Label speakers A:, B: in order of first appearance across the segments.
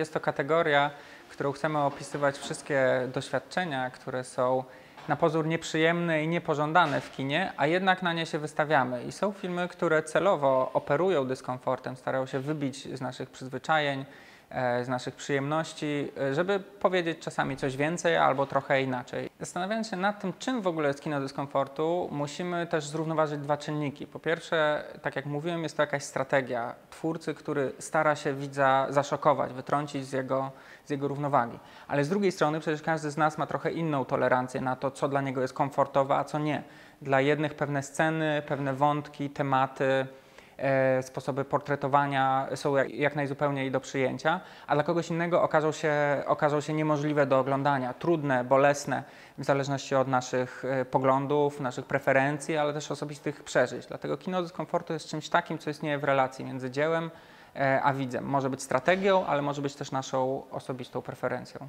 A: jest to kategoria, którą chcemy opisywać wszystkie doświadczenia, które są na pozór nieprzyjemne i niepożądane w kinie, a jednak na nie się wystawiamy. I są filmy, które celowo operują dyskomfortem, starają się wybić z naszych przyzwyczajeń, z naszych przyjemności, żeby powiedzieć czasami coś więcej albo trochę inaczej. Zastanawiając się nad tym, czym w ogóle jest kino dyskomfortu, musimy też zrównoważyć dwa czynniki. Po pierwsze, tak jak mówiłem, jest to jakaś strategia twórcy, który stara się widza zaszokować, wytrącić z jego równowagi. Ale z drugiej strony przecież każdy z nas ma trochę inną tolerancję na to, co dla niego jest komfortowe, a co nie. Dla jednych pewne sceny, pewne wątki, tematy, sposoby portretowania są jak najzupełniej do przyjęcia, a dla kogoś innego okażą się niemożliwe do oglądania, trudne, bolesne, w zależności od naszych poglądów, naszych preferencji, ale też osobistych przeżyć. Dlatego kino dyskomfortu jest czymś takim, co istnieje w relacji między dziełem a widzem. Może być strategią, ale może być też naszą osobistą preferencją.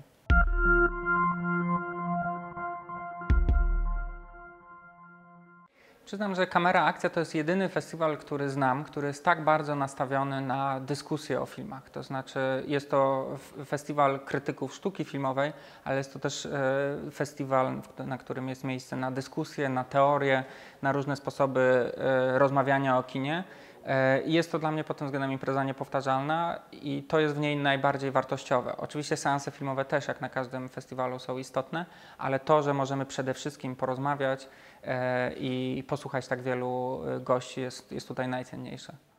A: Przyznam, że Kamera Akcja to jest jedyny festiwal, który znam, który jest tak bardzo nastawiony na dyskusję o filmach. To znaczy jest to festiwal krytyków sztuki filmowej, ale jest to też festiwal, na którym jest miejsce na dyskusję, na teorię, na różne sposoby rozmawiania o kinie. I jest to dla mnie pod tym względem impreza niepowtarzalna i to jest w niej najbardziej wartościowe. Oczywiście seanse filmowe też, jak na każdym festiwalu, są istotne, ale to, że możemy przede wszystkim porozmawiać i posłuchać tak wielu gości jest tutaj najcenniejsze.